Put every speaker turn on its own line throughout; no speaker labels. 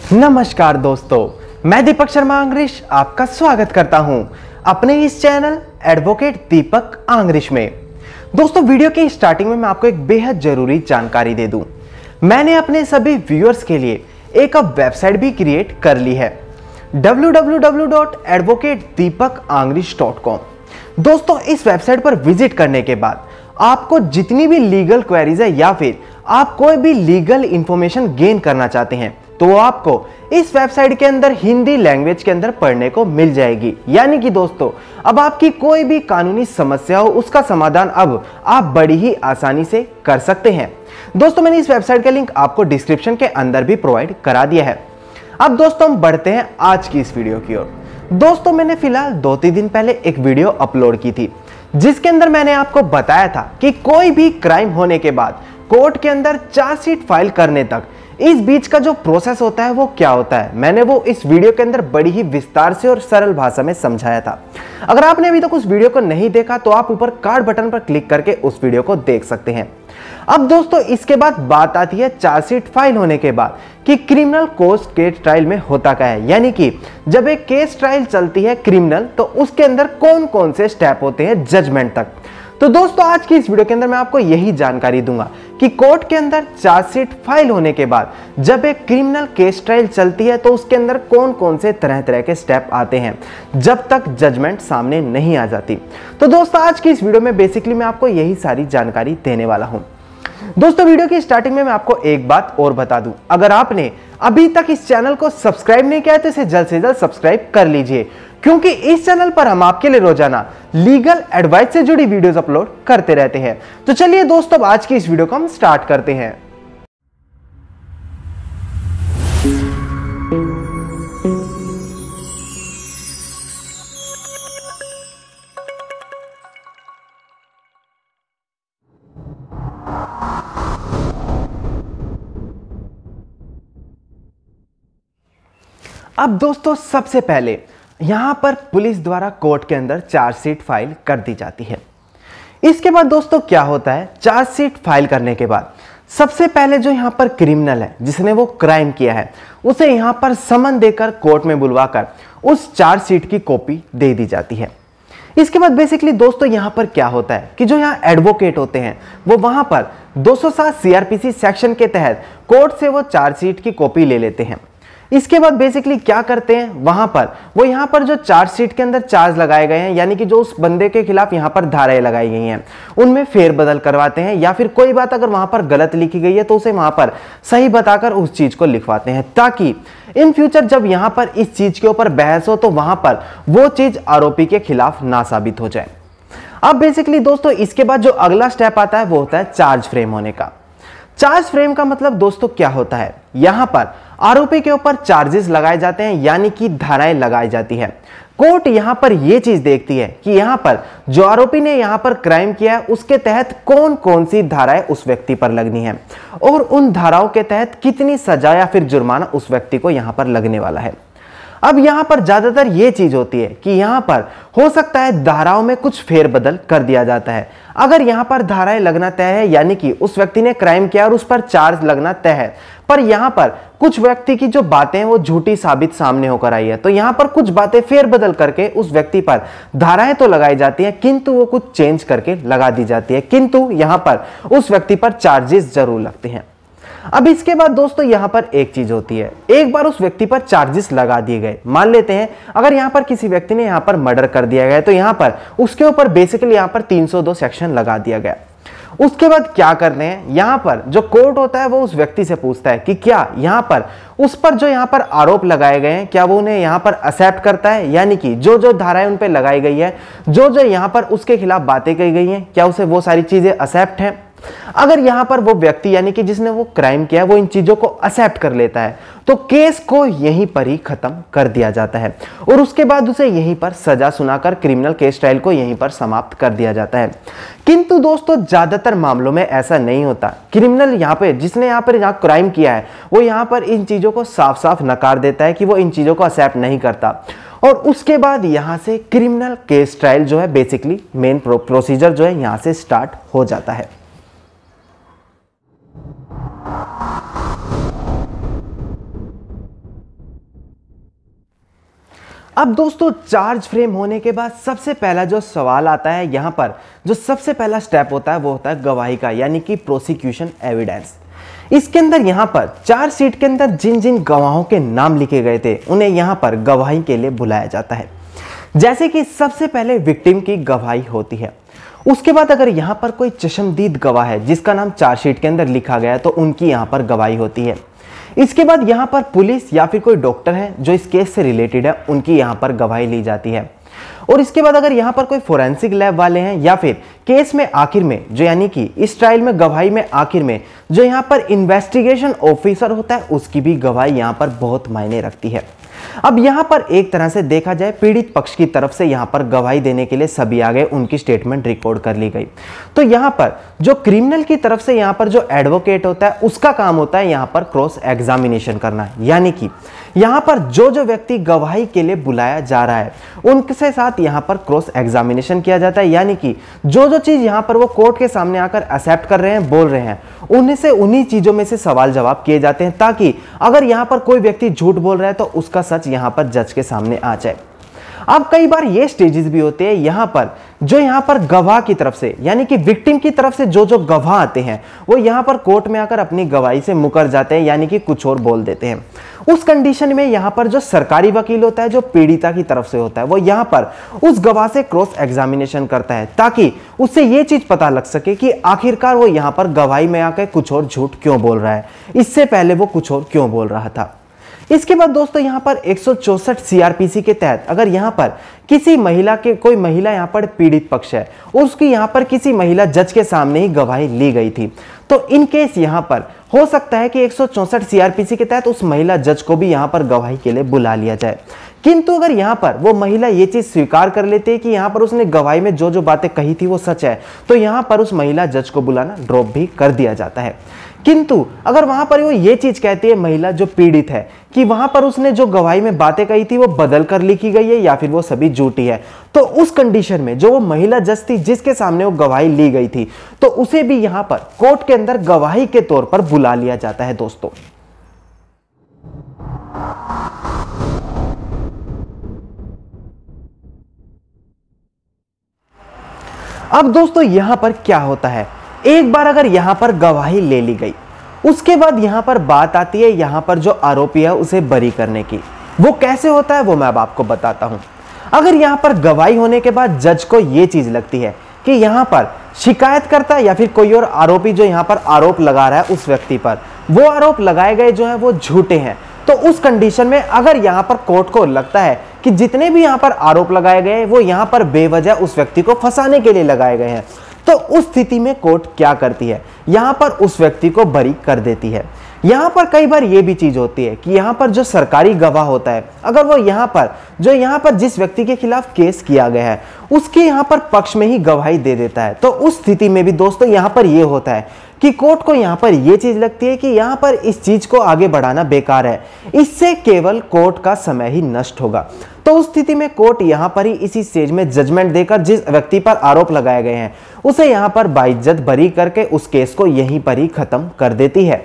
नमस्कार दोस्तों, मैं दीपक शर्मा अंग्रिश आपका स्वागत करता हूं अपने इस चैनल एडवोकेट दीपक अंग्रिश में। दोस्तों, वीडियो की स्टार्टिंग में मैं आपको एक बेहद जरूरी जानकारी दे दूं। मैंने अपने सभी व्यूअर्स के लिए एक वेबसाइट भी क्रिएट कर ली है, www.advocatedeepakanglish.com। दोस्तों, इस वेबसाइट पर विजिट करने के बाद आपको जितनी भी लीगल क्वेरीज है या फिर आप कोई भी लीगल इंफॉर्मेशन गेन करना चाहते हैं तो आपको इस वेबसाइट के अंदर हिंदी लैंग्वेज के अंदर पढ़ने को मिल जाएगी। यानी कि दोस्तों, अब आपकी कोई भी कानूनी समस्या हो उसका समाधान अब आप बड़ी ही आसानी से कर सकते हैं। दोस्तों, मैंने इस वेबसाइट का लिंक आपको डिस्क्रिप्शन के अंदर भी प्रोवाइड करा दिया है। अब दोस्तों, हम बढ़ते हैं आज की इस वीडियो की ओर। दोस्तों, मैंने फिलहाल 2-3 दिन पहले एक वीडियो अपलोड की थी जिसके अंदर मैंने आपको बताया था कि कोई भी क्राइम होने के बाद कोर्ट के अंदर चार्जशीट फाइल करने तक इस बीच का जो प्रोसेस होता है वो क्या होता है। मैंने वो इस वीडियो के अंदर बड़ी ही विस्तार से और सरल भाषा में समझाया था। अगर आपने अभी तक उस वीडियो को नहीं देखा तो आप ऊपर कार्ड बटन पर क्लिक करके उस वीडियो को देख सकते हैं। अब दोस्तों, इसके बाद बात आती है चार्जशीट फाइल होने के बाद कि क्रिमिनल कोर्ट केस ट्रायल में होता क्या है। यानी कि जब एक केस ट्रायल चलती है क्रिमिनल तो उसके अंदर कौन कौन से स्टेप होते हैं जजमेंट तक। तो दोस्तों, आज की इस वीडियो के अंदर मैं आपको यही जानकारी दूंगा कि कोर्ट के अंदर चार्जशीट फाइल होने के बाद जब एक क्रिमिनल केस ट्रायल चलती है तो उसके अंदर कौन कौन से तरह तरह के स्टेप आते हैं जब तक जजमेंट सामने नहीं आ जाती। तो दोस्तों, आज की इस वीडियो में बेसिकली मैं आपको यही सारी जानकारी देने वाला हूं। दोस्तों, वीडियो की स्टार्टिंग में मैं आपको एक बात और बता दूं, अगर आपने अभी तक इस चैनल को सब्सक्राइब नहीं किया है तो इसे जल्द से जल्द सब्सक्राइब कर लीजिए, क्योंकि इस चैनल पर हम आपके लिए रोजाना लीगल एडवाइस से जुड़ी वीडियोस अपलोड करते रहते हैं। तो चलिए दोस्तों, आज की इस वीडियो को हम स्टार्ट करते हैं। अब दोस्तों, सबसे पहले यहां पर पुलिस द्वारा कोर्ट के अंदर चार्जशीट फाइल कर दी जाती है। इसके बाद दोस्तों क्या होता है, चार्जशीट फाइल करने के बाद सबसे पहले जो यहां पर क्रिमिनल है जिसने वो क्राइम किया है उसे यहां पर समन देकर कोर्ट में बुलवाकर उस चार्जशीट की कॉपी दे दी जाती है। इसके बाद बेसिकली दोस्तों यहां पर क्या होता है कि जो यहां एडवोकेट होते हैं वो वहां पर 207 सीआरपीसी सेक्शन के तहत कोर्ट से वो चार्जशीट की कॉपी ले लेते हैं। इसके बाद बेसिकली क्या करते हैं, वहां पर वो यहां पर जो चार्जशीट के अंदर चार्ज लगाए गए हैं यानी कि जो उस बंदे के खिलाफ यहां पर धाराएं लगाई गई हैं उनमें फेरबदल करवाते हैं, या फिर कोई बात अगर वहां पर गलत लिखी गई है तो उसे वहां पर सही बताकर उस चीज को लिखवाते हैं, ताकि इन फ्यूचर जब यहां पर इस चीज के ऊपर बहस हो तो वहां पर वो चीज आरोपी के खिलाफ ना साबित हो जाए। अब बेसिकली दोस्तों इसके बाद जो अगला स्टेप आता है वो होता है चार्ज फ्रेम होने का। चार्ज फ्रेम का मतलब दोस्तों क्या होता है, यहां पर आरोपी के ऊपर चार्जेस लगाए जाते हैं यानी कि धाराएं लगाई जाती है। कोर्ट यहां पर यह चीज देखती है कि यहां पर जो आरोपी ने यहां पर क्राइम किया है उसके तहत कौन कौन सी धाराएं उस व्यक्ति पर लगनी है और उन धाराओं के तहत कितनी सजा या फिर जुर्माना उस व्यक्ति को यहां पर लगने वाला है। अब यहां पर ज्यादातर यह चीज होती है कि यहां पर हो सकता है धाराओं में कुछ फेरबदल कर दिया जाता है। अगर यहां पर धाराएं लगना तय है यानी कि उस व्यक्ति ने क्राइम किया और उस पर चार्ज लगना तय है, पर यहां पर कुछ व्यक्ति की जो बातें हैं वो झूठी साबित सामने होकर आई है, तो यहां पर कुछ बातें फेरबदल करके उस व्यक्ति पर धाराएं तो लगाई जाती हैं किंतु वो कुछ चेंज करके लगा दी जाती है, किंतु यहां पर उस व्यक्ति पर चार्जेस जरूर लगते हैं। अब इसके बाद दोस्तों यहां पर एक चीज होती है, एक बार उस व्यक्ति पर चार्जेस लगा दिए गए, मान लेते हैं अगर यहां पर किसी व्यक्ति ने यहां पर मर्डर कर दिया गया तो यहां पर उसके ऊपर बेसिकली यहां पर 302 सेक्शन लगा दिया गया। उसके बाद क्या करते हैं, यहां पर जो कोर्ट होता है वो उस व्यक्ति से पूछता है कि क्या यहां पर उस पर जो यहां पर आरोप लगाए गए हैं क्या वो उन्हें यहां पर एक्सेप्ट करता है, यानी कि जो जो धाराएं उन पर लगाई गई है, जो जो यहां पर उसके खिलाफ बातें कही गई हैं, क्या उसे वो सारी चीजें एक्सेप्ट हैं। अगर यहां पर वो व्यक्ति यानी कि जिसने वो क्राइम किया वो इन चीजों को एक्सेप्ट कर लेता है तो केस को यहीं पर ही खत्म कर दिया जाता है और उसके बाद उसे यहीं पर सजा सुनाकर क्रिमिनल केस ट्रायल को यहीं पर समाप्त कर दिया जाता है। किंतु दोस्तों ज्यादातर मामलों में ऐसा नहीं होता। क्रिमिनल यहां पे जिसने यहां पर क्राइम किया है वो यहां पर इन चीजों को साफ साफ नकार देता है कि वो इन चीजों को एक्सेप्ट नहीं करता और उसके बाद यहां से क्रिमिनल केस ट्रायल जो है बेसिकली मेन प्रोसीजर जो है यहां से स्टार्ट हो जाता है। अब दोस्तों चार्ज फ्रेम होने के बाद सबसे पहला जो सवाल आता है, यहाँ पर जो सबसे पहला स्टेप होता है वो होता है गवाही का, यानी कि प्रोसिक्यूशन एविडेंस। इसके अंदर यहाँ पर चार्जशीट के अंदर जिन जिन गवाहों के नाम लिखे गए थे उन्हें यहाँ पर गवाही के लिए बुलाया जाता है। जैसे कि सबसे पहले विक्टिम की गवाही होती है, उसके बाद अगर यहाँ पर कोई चश्मदीद गवाह है जिसका नाम चार्जशीट के अंदर लिखा गया है तो उनकी यहाँ पर गवाही होती है। इसके बाद यहाँ पर पुलिस या फिर कोई डॉक्टर है जो इस केस से रिलेटेड है, उनकी यहाँ पर गवाही ली जाती है। और इसके बाद अगर यहाँ पर कोई फोरेंसिक लैब वाले हैं या फिर केस में आखिर में जो यानी कि इस ट्रायल में गवाही में आखिर में जो यहाँ पर इन्वेस्टिगेशन ऑफिसर होता है उसकी भी गवाही यहाँ पर बहुत मायने रखती है। अब यहाँ पर एक तरह से देखा जाए पीड़ित पक्ष की तरफ से यहाँ पर गवाही देने के लिए सभी आ गए, उनकी स्टेटमेंट रिकॉर्ड कर ली गई। तो यहाँ पर जो क्रिमिनल की तरफ से यहाँ पर जो एडवोकेट होता है उसका काम होता है यहाँ पर क्रॉस एग्जामिनेशन करना, यानी कि यहाँ पर जो जो व्यक्ति गवाही के लिए बुलाया जा रहा है उनके साथ यहाँ पर क्रॉस एग्जामिनेशन किया जाता है, यानी कि जो जो चीज यहाँ पर वो कोर्ट के सामने आकर एक्सेप्ट कर रहे हैं, बोल रहे हैं, उन्हीं से उन्हीं चीजों में से सवाल जवाब किए जाते हैं, ताकि अगर यहाँ पर कोई व्यक्ति झूठ बोल रहा है तो उसका सच यहाँ पर जज के सामने आ जाए। अब कई बार ये स्टेजेस भी होते हैं यहाँ पर जो यहाँ पर गवाह की तरफ से यानी कि विक्टिम की तरफ से जो जो गवाह आते हैं वो यहाँ पर कोर्ट में आकर अपनी गवाही से मुकर जाते हैं, यानी कि कुछ और बोल देते हैं। उस कंडीशन में यहाँ पर जो सरकारी वकील होता है जो पीड़िता की तरफ से होता है वो यहाँ पर उस गवाह से क्रॉस एग्जामिनेशन करता है, ताकि उससे ये चीज पता लग सके कि आखिरकार वो यहाँ पर गवाही में आकर कुछ और झूठ क्यों बोल रहा है, इससे पहले वो कुछ और क्यों बोल रहा था। इसके बाद दोस्तों यहाँ पर 164 सीआरपीसी के तहत अगर यहाँ पर किसी महिला के कोई महिला यहाँ पर पीड़ित पक्ष है और उसकी यहाँ पर किसी महिला जज के सामने ही गवाही ली गई थी, तो इन केस यहाँ पर हो सकता है कि 164 सीआरपीसी के तहत उस महिला जज को भी यहाँ पर गवाही के लिए बुला लिया जाए। किंतु अगर यहाँ पर वो महिला ये चीज स्वीकार कर लेती है कि यहाँ पर उसने गवाही में जो जो बातें कही थी वो सच है, तो यहाँ पर उस महिला जज को बुलाना ड्रॉप भी कर दिया जाता है। किंतु अगर वहां पर वो ये चीज कहती है महिला जो पीड़ित है कि वहां पर उसने जो गवाही में बातें कही थी वो बदल कर लिखी गई है या फिर वो सभी झूठी है, तो उस कंडीशन में जो वो महिला जज थी जिसके सामने वो गवाही ली गई थी तो उसे भी यहां पर कोर्ट के अंदर गवाही के तौर पर बुला लिया जाता है। अब दोस्तों यहां पर क्या होता है, एक बार अगर यहां पर गवाही ले ली गई उसके बाद यहां पर बात आती है यहां पर जो आरोपी है उसे बरी करने की। वो कैसे होता है वो मैं अब आपको बताता हूं। अगर यहां पर गवाही होने के बाद जज को यह चीज लगती है कि यहां पर शिकायतकर्ता या फिर कोई और आरोपी जो यहां पर आरोप लगा रहा है उस व्यक्ति पर वो आरोप लगाए गए जो है वो झूठे हैं, तो उस कंडीशन में अगर यहां पर कोर्ट को लगता है कि जितने भी यहां पर आरोप लगाए गए वो यहां पर बेवजह उस व्यक्ति को फंसाने के लिए लगाए गए हैं, तो उस स्थिति में कोर्ट क्या करती है, यहां पर उस व्यक्ति को बरी कर देती है। यहां पर कई बार यह भी चीज होती है कि यहां पर जो सरकारी गवाह होता है अगर वो यहां पर जिस व्यक्ति के खिलाफ केस किया गया है उसके यहां पर पक्ष में ही गवाही दे देता है, तो उस स्थिति में भी दोस्तों यहां पर यह होता है कि कोर्ट को यहां पर यह चीज लगती है कि यहां पर इस चीज को आगे बढ़ाना बेकार है, इससे केवल कोर्ट का समय ही नष्ट होगा। तो उस स्थिति में कोर्ट यहां पर ही इसी स्टेज में जजमेंट देकर जिस व्यक्ति पर आरोप लगाए गए हैं उसे यहां पर बाइज्जत बरी करके उस केस को यहीं पर ही खत्म कर देती है।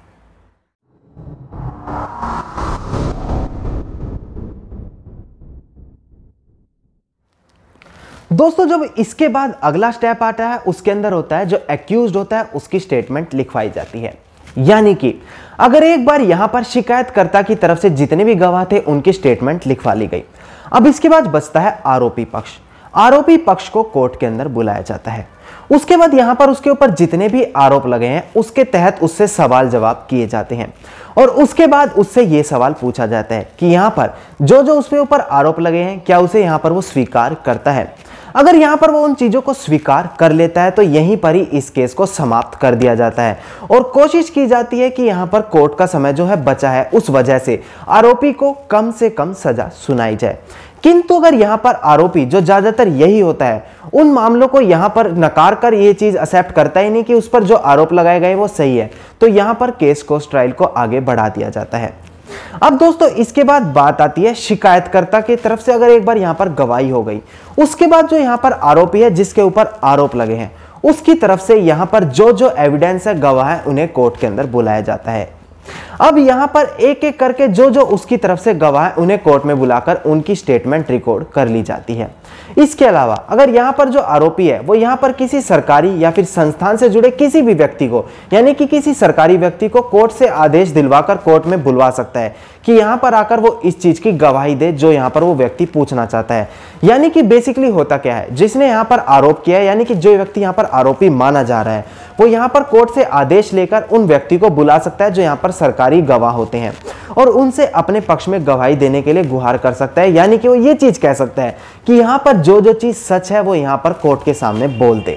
दोस्तों जब इसके बाद अगला स्टेप आता है उसके अंदर होता है जो एक्यूज्ड होता है उसकी स्टेटमेंट लिखवाई जाती है, यानी कि अगर एक बार यहां पर शिकायतकर्ता की तरफ से जितने भी गवाह थे उनकी स्टेटमेंट लिखवा ली गई। अब इसके बाद बचता है आरोपी पक्ष। आरोपी पक्ष को कोर्ट के अंदर बुलाया जाता है। उसके बाद यहां पर उसके ऊपर जितने भी आरोप लगे हैं उसके तहत उससे सवाल जवाब किए जाते हैं और उसके बाद उससे यह सवाल पूछा जाता है कि यहां पर जो जो उसके ऊपर आरोप लगे हैं क्या उसे यहां पर वो स्वीकार करता है। अगर यहां पर वो उन चीजों को स्वीकार कर लेता है तो यहीं पर ही इस केस को समाप्त कर दिया जाता है और कोशिश की जाती है कि यहां पर कोर्ट का समय जो है बचा है उस वजह से आरोपी को कम से कम सजा सुनाई जाए। किंतु अगर यहां पर आरोपी जो ज्यादातर यही होता है उन मामलों को यहां पर नकार कर यह चीज एक्सेप्ट करता ही नहीं कि उस पर जो आरोप लगाए गए वो सही है, तो यहां पर केस को ट्रायल को आगे बढ़ा दिया जाता है। अब दोस्तों इसके बाद बात आती है शिकायतकर्ता की तरफ से अगर एक बार यहां पर गवाही हो गई उसके बाद जो यहां पर आरोपी है जिसके ऊपर आरोप लगे हैं उसकी तरफ से यहां पर जो जो एविडेंस है गवाह है उन्हें कोर्ट के अंदर बुलाया जाता है। अब यहाँ पर एक एक करके जो जो उसकी तरफ से गवाह है उन्हें कोर्ट में बुलाकर उनकी स्टेटमेंट रिकॉर्ड कर ली जाती है। इसके अलावा अगर यहाँ पर जो आरोपी है वो यहाँ पर किसी सरकारी या फिर संस्थान से जुड़े किसी भी व्यक्ति को, यानी कि किसी सरकारी व्यक्ति को कोर्ट से आदेश दिलवाकर कोर्ट में बुलवा सकता है कि यहाँ पर आकर वो इस चीज की गवाही दे जो यहाँ पर वो व्यक्ति पूछना चाहता है। यानी कि बेसिकली होता क्या है, जिसने यहाँ पर आरोप किया है, यानी कि जो व्यक्ति यहाँ पर आरोपी माना जा रहा है, वो यहाँ पर कोर्ट से आदेश लेकर उन व्यक्ति को बुला सकता है जो यहाँ पर सरकारी गवाह होते हैं और उनसे अपने पक्ष में गवाही देने के लिए गुहार कर सकता है। यानी कि वो ये चीज कह सकता है कि यहाँ पर जो जो चीज सच है वो यहाँ पर कोर्ट के सामने बोल दे।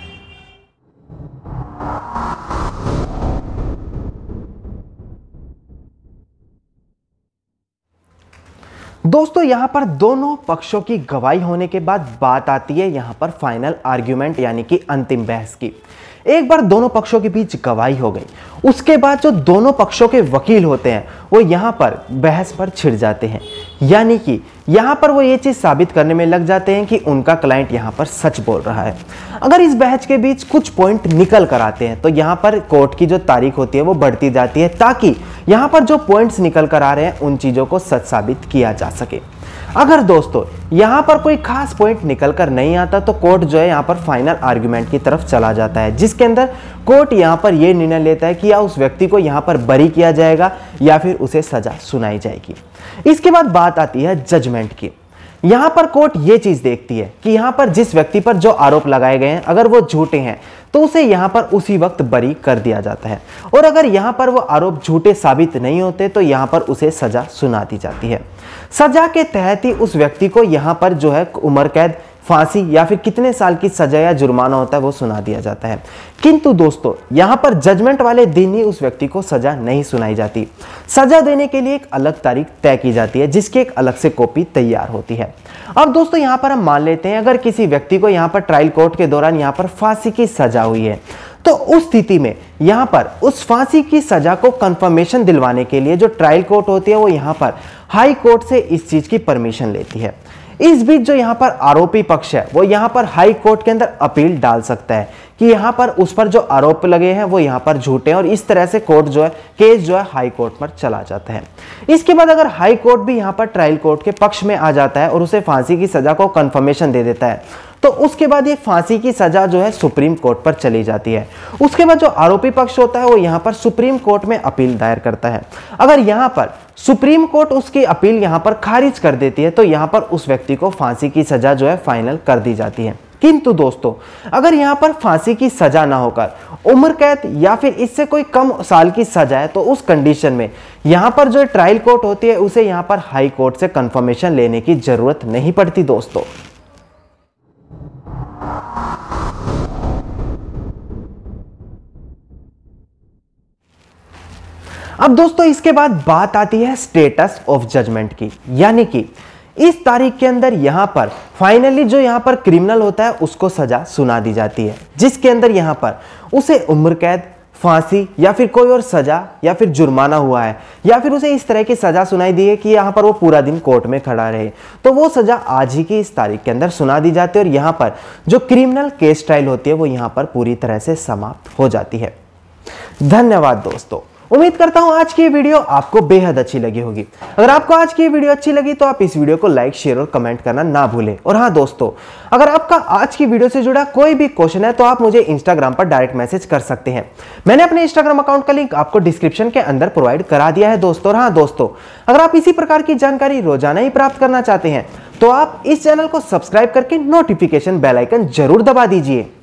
दोस्तों यहाँ पर दोनों पक्षों की गवाही होने के बाद बात आती है यहाँ पर फाइनल आर्ग्यूमेंट यानी कि अंतिम बहस की। एक बार दोनों पक्षों के बीच गवाही हो गई, उसके बाद जो दोनों पक्षों के वकील होते हैं वो यहाँ पर बहस पर छिड़ जाते हैं। यानी कि यहाँ पर वो ये चीज़ साबित करने में लग जाते हैं कि उनका क्लाइंट यहाँ पर सच बोल रहा है। अगर इस बहस के बीच कुछ पॉइंट निकल कर आते हैं तो यहाँ पर कोर्ट की जो तारीख होती है वो बढ़ती जाती है ताकि यहाँ पर जो पॉइंट्स निकल कर आ रहे हैं उन चीज़ों को सच साबित किया जा सके। अगर दोस्तों यहाँ पर कोई खास पॉइंट निकल कर नहीं आता तो कोर्ट जो है यहाँ पर फाइनल आर्ग्यूमेंट की तरफ चला जाता है, जिसके अंदर कोर्ट यहाँ पर यह निर्णय लेता है कि या उस व्यक्ति को यहाँ पर बरी किया जाएगा या फिर उसे सजा सुनाई जाएगी। इसके बाद बात आती है जजमेंट की। यहाँ पर कोर्ट ये चीज देखती है कि यहाँ पर जिस व्यक्ति पर जो आरोप लगाए गए हैं अगर वो झूठे हैं तो उसे यहाँ पर उसी वक्त बरी कर दिया जाता है, और अगर यहाँ पर वो आरोप झूठे साबित नहीं होते तो यहाँ पर उसे सजा सुना दी जाती है। सजा के तहत ही उस व्यक्ति को यहाँ पर जो है उम्र कैद, फांसी या फिर कितने साल की सजा या जुर्माना होता है वो सुना दिया जाता है। किंतु दोस्तों यहाँ पर जजमेंट वाले दिन ही उस व्यक्ति को सजा नहीं सुनाई जाती। सजा देने के लिए एक अलग तारीख तय की जाती है जिसकी एक अलग से कॉपी तैयार होती है। अब दोस्तों यहाँ पर हम मान लेते हैं अगर किसी व्यक्ति को यहाँ पर ट्रायल कोर्ट के दौरान यहाँ पर फांसी की सजा हुई है तो उस स्थिति में यहाँ पर उस फांसी की सजा को कंफर्मेशन दिलवाने के लिए जो ट्रायल कोर्ट होती है वो यहाँ पर हाई कोर्ट से इस चीज की परमिशन लेती है। इस बीच जो यहाँ पर आरोपी पक्ष है वो यहाँ पर हाई कोर्ट के अंदर अपील डाल सकता है कि यहाँ पर उस पर जो आरोप लगे हैं वो यहाँ पर झूठे हैं, और इस तरह से कोर्ट जो है केस जो है हाई कोर्ट पर चला जाता है। इसके बाद अगर हाई कोर्ट भी यहाँ पर ट्रायल कोर्ट के पक्ष में आ जाता है और उसे फांसी की सजा को कंफर्मेशन दे देता है तो उसके बाद ये फांसी की सजा जो है सुप्रीम कोर्ट पर चली जाती है। उसके बाद जो आरोपी पक्ष होता है वो यहाँ पर सुप्रीम कोर्ट में अपील दायर करता है। अगर यहाँ पर सुप्रीम कोर्ट उसकी अपील यहाँ पर खारिज कर देती है तो यहाँ पर उस व्यक्ति को फांसी की सजा जो है फाइनल कर दी जाती है। किंतु दोस्तों अगर यहाँ पर फांसी की सजा ना होकर उम्र कैद या फिर इससे कोई कम साल की सजा है तो उस कंडीशन में यहाँ पर जो ट्रायल कोर्ट होती है उसे यहाँ पर हाई कोर्ट से कंफर्मेशन लेने की जरूरत नहीं पड़ती। दोस्तों अब दोस्तों इसके बाद बात आती है स्टेटस ऑफ जजमेंट की, यानी कि इस तारीख के अंदर यहां पर फाइनली जो यहां पर क्रिमिनल होता है उसको सजा सुना दी जाती है, जिसके अंदर यहां पर उसे उम्र कैद, फांसी या फिर कोई और सजा या फिर जुर्माना हुआ है या फिर उसे इस तरह की सजा सुनाई दी है कि यहाँ पर वो पूरा दिन कोर्ट में खड़ा रहे, तो वो सजा आज ही की इस तारीख के अंदर सुना दी जाती है और यहाँ पर जो क्रिमिनल केस ट्रायल होती है वो यहाँ पर पूरी तरह से समाप्त हो जाती है। धन्यवाद दोस्तों, उम्मीद करता हूं आज की ये वीडियो आपको बेहद अच्छी लगी होगी। अगर आपको आज की ये वीडियो अच्छी लगी तो आप इस वीडियो को लाइक, शेयर और कमेंट करना ना भूलें। और हाँ दोस्तों, अगर आपका आज की वीडियो से जुड़ा कोई भी क्वेश्चन है तो आप मुझे इंस्टाग्राम पर डायरेक्ट मैसेज कर सकते हैं। मैंने अपने इंस्टाग्राम अकाउंट का लिंक आपको डिस्क्रिप्शन के अंदर प्रोवाइड करा दिया है दोस्तों। और हाँ दोस्तों, अगर आप इसी प्रकार की जानकारी रोजाना ही प्राप्त करना चाहते हैं तो आप इस चैनल को सब्सक्राइब करके नोटिफिकेशन बेल आइकन जरूर दबा दीजिए।